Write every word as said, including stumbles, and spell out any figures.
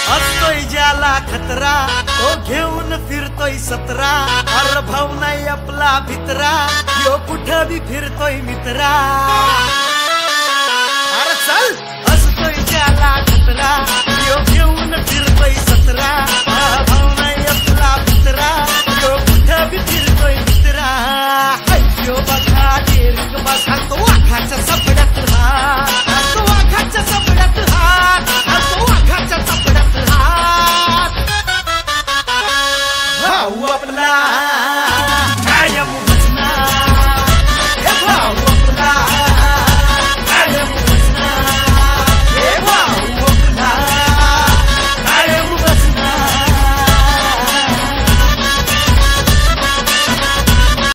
असतोय ज्याला खतरा तो घेऊन फिरतोय सतरा, अरे भाऊ नाही आपला भित्रा, यो कुठं बी फिरतोय मित्रा. अरे चल